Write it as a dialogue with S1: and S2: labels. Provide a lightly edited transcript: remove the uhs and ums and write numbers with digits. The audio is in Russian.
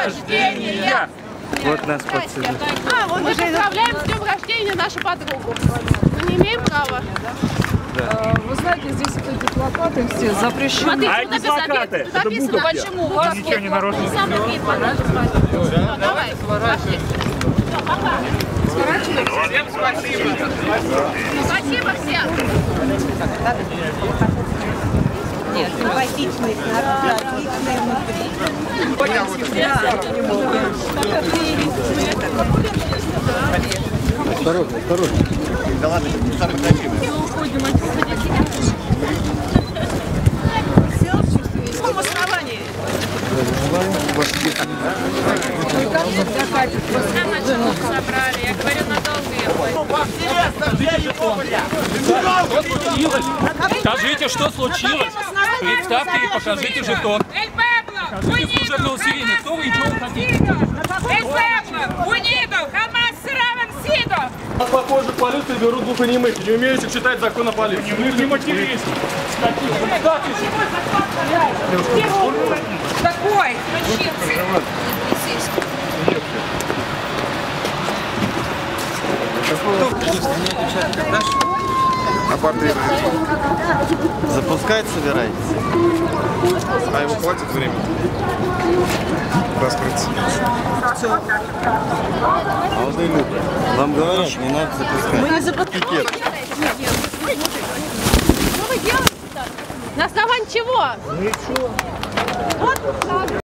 S1: рождения!
S2: Вот нас подсудили.
S1: Мы поздравляем с днем рождения нашу подругу. Мы не имеем права.
S3: Вы знаете, здесь вот эти плакаты все запрещены.
S1: А эти плакаты? Это буковки.
S3: Почему? У вас
S2: Ничего не нарушено.
S1: Давай, пошли.
S2: Всем спасибо.
S1: Спасибо всем.
S4: Нет, симпатичные, отличные внутри.
S2: Осторожно, осторожно.
S5: Да ладно, самый красивый.
S4: В каком основании?
S1: Собрали, я говорю, надолго.
S6: Скажите, что случилось? Представьте и покажите жетон. Скажите служебное удостоверение. Кто вы и чего вы хотите?
S7: Похоже, полицию берут глухонемых, не умеющих читать закон о полиции. Не матерись.
S1: Какой?
S5: А портрет запускать собираетесь? А ему хватит времени? Раскрыться. Молодые люди, вам говорят, не надо запускать.
S4: Мы не запускаем.
S5: Пикет.
S1: Что вы делаете-то? На основании чего?
S2: Ну и что?
S1: Вот.